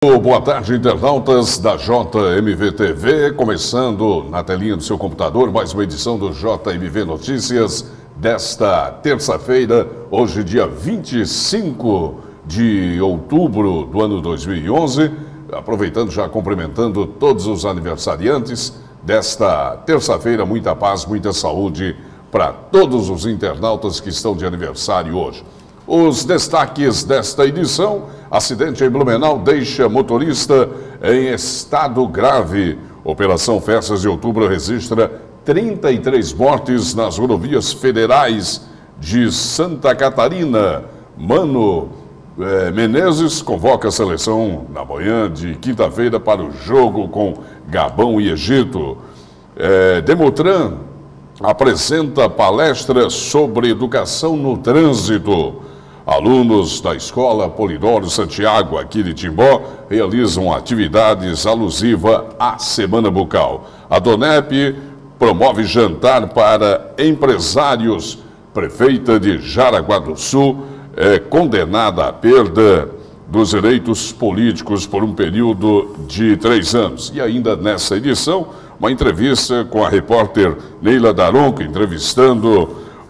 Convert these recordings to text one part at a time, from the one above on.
Boa tarde, internautas da JMV TV, começando na telinha do seu computador, mais uma edição do JMV Notícias desta terça-feira, hoje dia 25 de outubro do ano 2011, aproveitando já cumprimentando todos os aniversariantes desta terça-feira, muita paz, muita saúde para todos os internautas que estão de aniversário hoje. Os destaques desta edição: acidente em Blumenau deixa motorista em estado grave. Operação Festas de Outubro registra 33 mortes nas rodovias federais de Santa Catarina. Mano Menezes convoca a seleção na manhã de quinta-feira para o jogo com Gabão e Egito. Demotran apresenta palestra sobre educação no trânsito. Alunos da Escola Polidoro Santiago, aqui de Timbó, realizam atividades alusivas à Semana Bucal. A DONEP promove jantar para empresários. Prefeita de Jaraguá do Sul é condenada à perda dos direitos políticos por um período de 3 anos. E ainda nessa edição, uma entrevista com a repórter Neila Daronco, entrevistando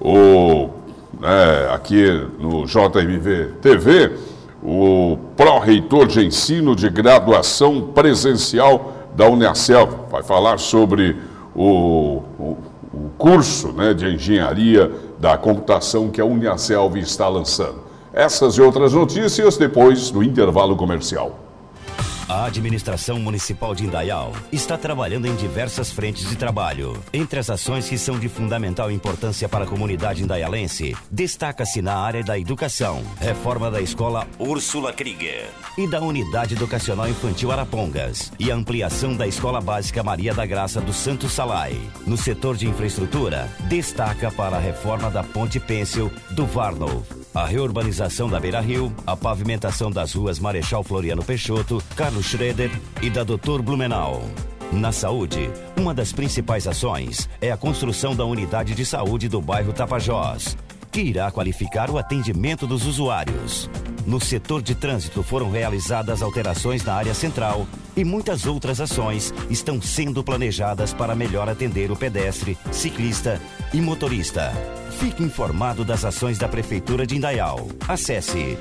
aqui no JMV TV, o pró-reitor de ensino de graduação presencial da Uniaselv. Vai falar sobre o curso de engenharia da computação que a Uniaselv está lançando. Essas e outras notícias depois do intervalo comercial. A administração municipal de Indaial está trabalhando em diversas frentes de trabalho. Entre as ações que são de fundamental importância para a comunidade indaialense, destaca-se na área da educação, reforma da escola Úrsula Krieger e da Unidade Educacional Infantil Arapongas e a ampliação da Escola Básica Maria da Graça do Santo Salai. No setor de infraestrutura, destaca para a reforma da Ponte Pêncil do Varnov, a reurbanização da Beira Rio, a pavimentação das ruas Marechal Floriano Peixoto, Carlos Schroeder e da Doutor Blumenau. Na saúde, uma das principais ações é a construção da unidade de saúde do bairro Tapajós, que irá qualificar o atendimento dos usuários. No setor de trânsito foram realizadas alterações na área central e muitas outras ações estão sendo planejadas para melhor atender o pedestre, ciclista e motorista. Fique informado das ações da Prefeitura de Indaial. Acesse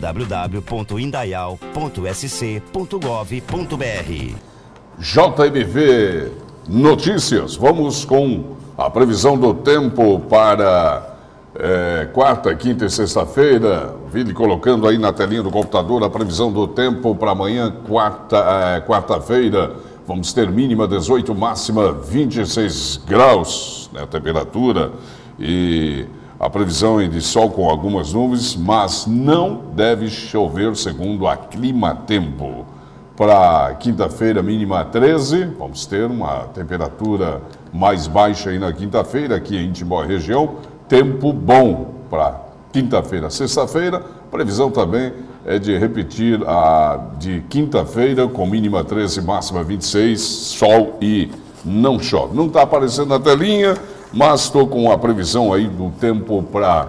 www.indaial.sc.gov.br. JMV Notícias. Vamos com a previsão do tempo para quarta, quinta e sexta-feira. Vire colocando aí na telinha do computador a previsão do tempo para amanhã, quarta-feira. Vamos ter mínima 18, máxima 26 graus, a temperatura. E a previsão é de sol com algumas nuvens, mas não deve chover segundo a Climatempo. Para quinta-feira, mínima 13, vamos ter uma temperatura mais baixa aí na quinta-feira, aqui em Timbó região. Tempo bom para quinta-feira. Sexta-feira, previsão também é de repetir a de quinta-feira, com mínima 13, máxima 26, sol e não chove. Não está aparecendo na telinha, mas estou com a previsão aí do tempo para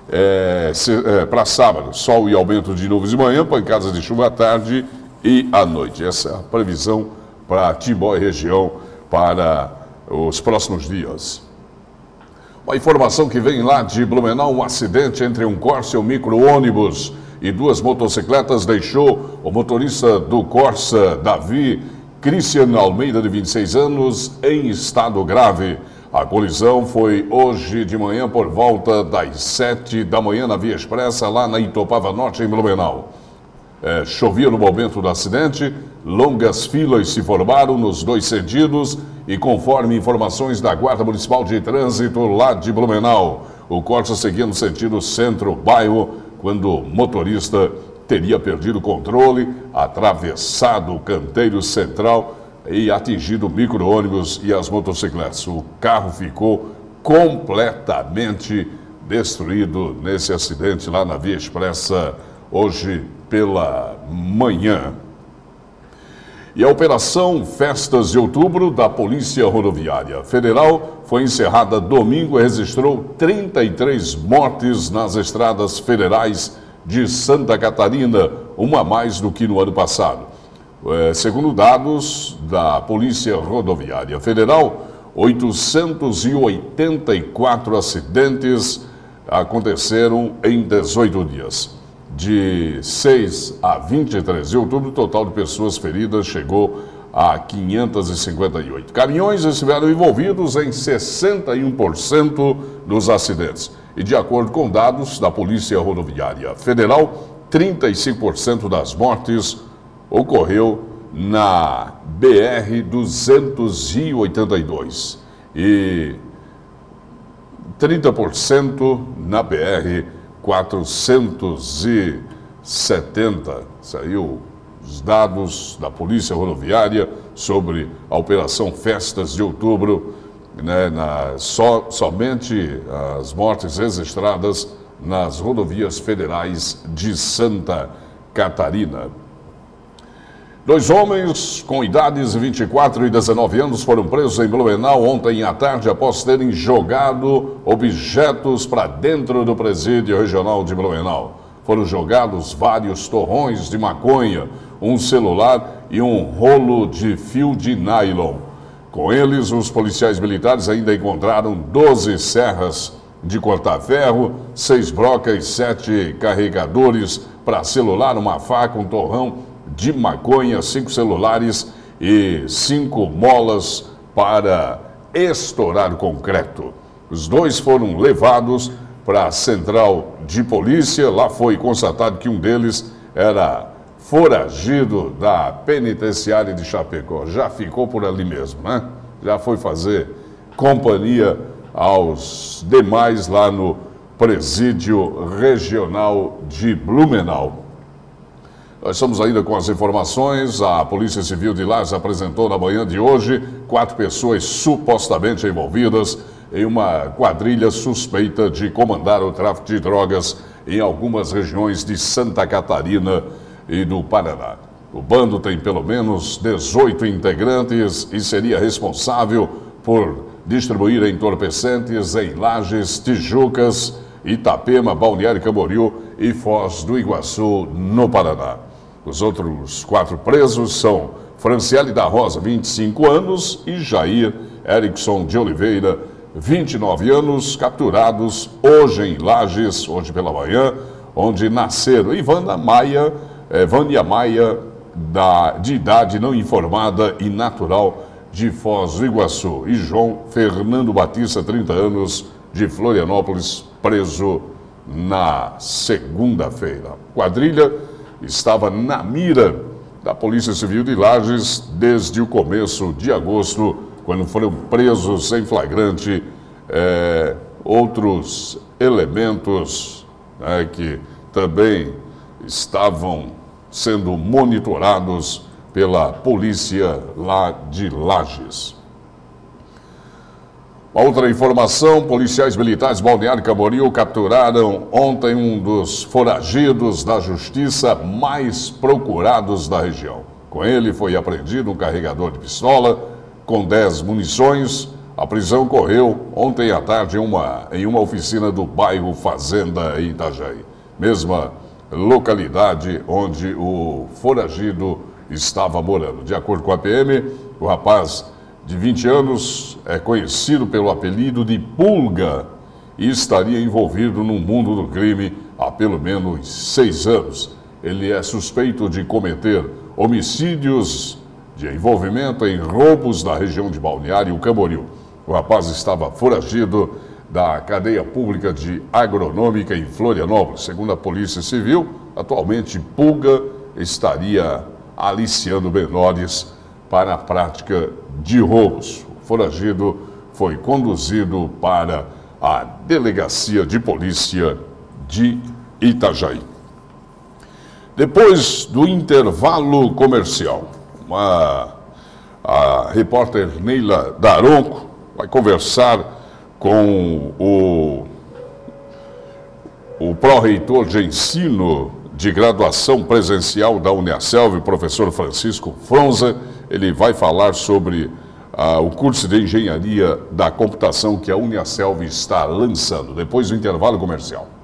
sábado. Sol e aumento de nuvens de manhã, pancadas de chuva à tarde e à noite. Essa é a previsão para Timbó e região para os próximos dias. Uma informação que vem lá de Blumenau: um acidente entre um Corsa e um micro-ônibus e 2 motocicletas deixou o motorista do Corsa, Davi Cristian Almeida, de 26 anos, em estado grave. A colisão foi hoje de manhã por volta das 7 da manhã na Via Expressa, lá na Itopava Norte, em Blumenau. Chovia no momento do acidente, longas filas se formaram nos 2 sentidos e, conforme informações da Guarda Municipal de Trânsito lá de Blumenau, o Corsa seguia no sentido centro-bairro quando o motorista teria perdido o controle, atravessado o canteiro central e atingido o micro-ônibus e as motocicletas. O carro ficou completamente destruído nesse acidente lá na Via Expressa hoje pela manhã. E a Operação Festas de Outubro da Polícia Rodoviária Federal foi encerrada domingo e registrou 33 mortes nas estradas federais de Santa Catarina, uma a mais do que no ano passado. Segundo dados da Polícia Rodoviária Federal, 884 acidentes aconteceram em 18 dias. De 6 a 23 de outubro, o total de pessoas feridas chegou a 558. Caminhões estiveram envolvidos em 61% dos acidentes. E de acordo com dados da Polícia Rodoviária Federal, 35% das mortes ocorreu na BR-282 e 30% na BR-470. Saiu os dados da Polícia Rodoviária sobre a Operação Festas de Outubro, né, somente as mortes registradas nas rodovias federais de Santa Catarina. 2 homens com idades de 24 e 19 anos foram presos em Blumenau ontem à tarde após terem jogado objetos para dentro do presídio regional de Blumenau. Foram jogados vários torrões de maconha, um celular e um rolo de fio de nylon. Com eles, os policiais militares ainda encontraram 12 serras de cortar ferro, 6 brocas, 7 carregadores para celular, uma faca, um torrão de maconha, 5 celulares e 5 molas para estourar concreto. Os 2 foram levados para a central de polícia. Lá foi constatado que um deles era foragido da penitenciária de Chapecó. Já ficou por ali mesmo, né? Já foi fazer companhia aos demais lá no presídio regional de Blumenau. Nós estamos ainda com as informações. A Polícia Civil de Lages apresentou na manhã de hoje 4 pessoas supostamente envolvidas em uma quadrilha suspeita de comandar o tráfico de drogas em algumas regiões de Santa Catarina e do Paraná. O bando tem pelo menos 18 integrantes e seria responsável por distribuir entorpecentes em Lages, Tijucas, Itapema, Balneário Camboriú e Foz do Iguaçu, no Paraná. Os outros 4 presos são Franciele da Rosa, 25 anos, e Jair Erickson de Oliveira, 29 anos, capturados hoje em Lages, hoje pela manhã, onde nasceram Vânia Maia, de idade não informada e natural, de Foz do Iguaçu, e João Fernando Batista, 30 anos, de Florianópolis, preso na segunda-feira. A quadrilha estava na mira da Polícia Civil de Lages desde o começo de agosto, quando foram presos em flagrante outros elementos, né, que também estavam sendo monitorados pela polícia lá de Lages. Outra informação: policiais militares Balneário Camboriú capturaram ontem um dos foragidos da justiça mais procurados da região. Com ele foi apreendido um carregador de pistola com 10 munições. A prisão ocorreu ontem à tarde em uma oficina do bairro Fazenda, em Itajaí, mesma localidade onde o foragido estava morando. De acordo com a PM, o rapaz de 20 anos é conhecido pelo apelido de Pulga e estaria envolvido no mundo do crime há pelo menos 6 anos. Ele é suspeito de cometer homicídios de envolvimento em roubos na região de Balneário Camboriú. O rapaz estava foragido da cadeia pública de agronômica em Florianópolis. Segundo a Polícia Civil, atualmente Pulga estaria aliciando menores para a prática de roubos. O foragido foi conduzido para a Delegacia de Polícia de Itajaí. Depois do intervalo comercial, a repórter Neila Daronco vai conversar com o pró-reitor de ensino de graduação presencial da Uniaselv, o professor Francisco Fronza. Ele vai falar sobre o curso de engenharia da computação que a Uniaselv está lançando, depois do intervalo comercial.